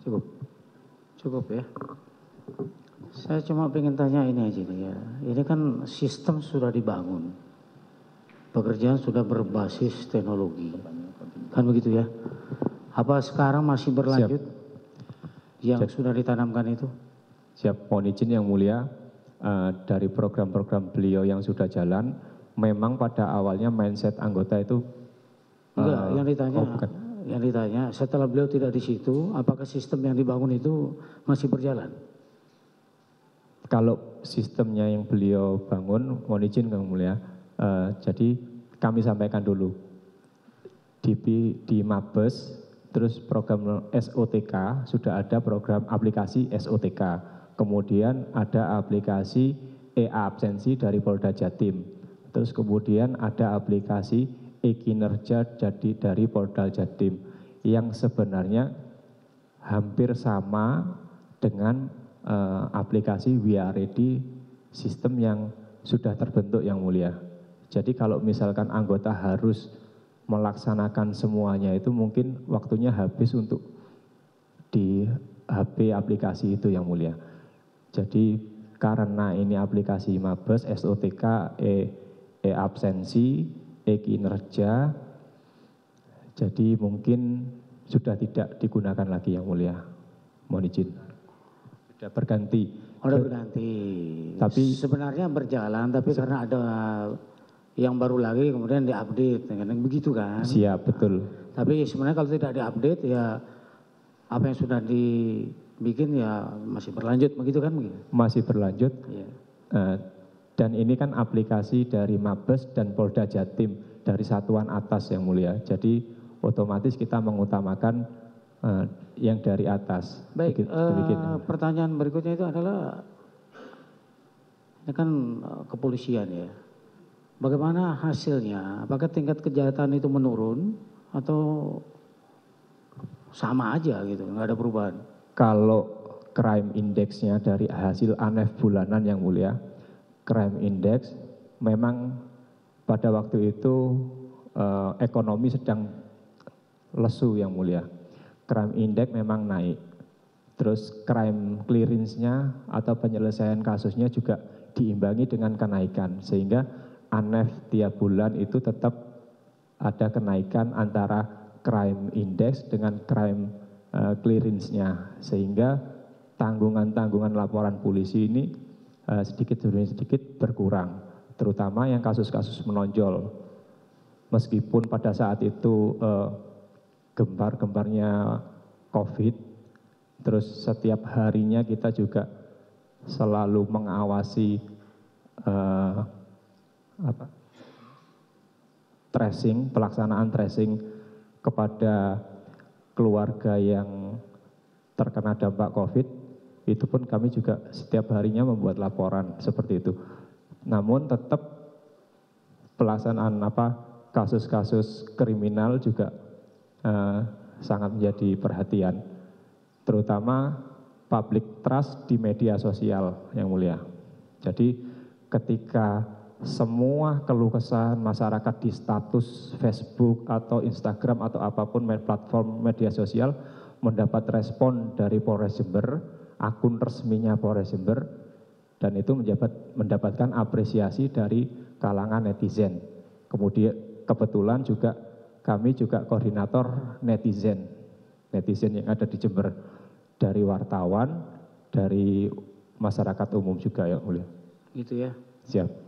Cukup. Cukup ya. Saya cuma pengen tanya ini aja nih ya. Ini kan sistem sudah dibangun. Pekerjaan sudah berbasis teknologi. Kan begitu ya. Apa sekarang masih berlanjut? Yang sudah ditanamkan itu? Siap, mohon izin yang mulia, dari program-program beliau yang sudah jalan, memang pada awalnya mindset anggota itu enggak, bukan. yang ditanya setelah beliau tidak di situ, apakah sistem yang dibangun itu masih berjalan? Kalau sistemnya yang beliau bangun, mohon izin yang mulia, jadi kami sampaikan dulu di Mabes, terus program SOTK, sudah ada program aplikasi SOTK. Kemudian ada aplikasi e-absensi dari Polda Jatim. Terus kemudian ada aplikasi e-kinerja jadi dari Polda Jatim. Yang sebenarnya hampir sama dengan aplikasi We Are Ready sistem yang sudah terbentuk yang mulia. Jadi kalau misalkan anggota harus melaksanakan semuanya itu mungkin waktunya habis untuk di HP aplikasi itu yang mulia. Jadi karena ini aplikasi Mabes, SOTK, e-absensi, e-kinerja, jadi mungkin sudah tidak digunakan lagi yang mulia. Mohon izin. Sudah berganti. Sudah berganti. Tapi sebenarnya berjalan, tapi karena ada yang baru lagi kemudian diupdate, begitu kan? Siap, betul. Tapi sebenarnya kalau tidak diupdate ya apa yang sudah dibikin ya masih berlanjut, begitu kan? Masih berlanjut. Ya. Dan ini kan aplikasi dari Mabes dan Polda Jatim dari satuan atas yang mulia. Jadi otomatis kita mengutamakan yang dari atas. Baik, pertanyaan berikutnya itu adalah ini kan kepolisian ya. Bagaimana hasilnya? Apakah tingkat kejahatan itu menurun atau sama aja gitu, nggak ada perubahan? Kalau crime index-nya dari hasil ANEF bulanan yang mulia, crime index memang pada waktu itu ekonomi sedang lesu yang mulia. Crime index memang naik. Terus crime clearance-nya atau penyelesaian kasusnya juga diimbangi dengan kenaikan. Sehingga ANEF tiap bulan itu tetap ada kenaikan antara crime index dengan crime clearance-nya. Sehingga tanggungan-tanggungan laporan polisi ini sedikit demi sedikit berkurang. Terutama yang kasus-kasus menonjol. Meskipun pada saat itu gembar-gembarnya COVID, terus setiap harinya kita juga selalu mengawasi tracing, pelaksanaan tracing kepada keluarga yang terkena dampak COVID, itu pun kami juga setiap harinya membuat laporan seperti itu. Namun tetap pelaksanaan kasus-kasus kriminal juga sangat menjadi perhatian, terutama public trust di media sosial yang mulia. Jadi ketika semua keluh kesah masyarakat di status Facebook atau Instagram atau apapun platform media sosial mendapat respon dari Polres Jember, akun resminya Polres Jember, dan itu mendapatkan apresiasi dari kalangan netizen. Kemudian kebetulan juga kami juga koordinator netizen yang ada di Jember, dari wartawan, dari masyarakat umum juga ya mulia. Gitu ya. Siap.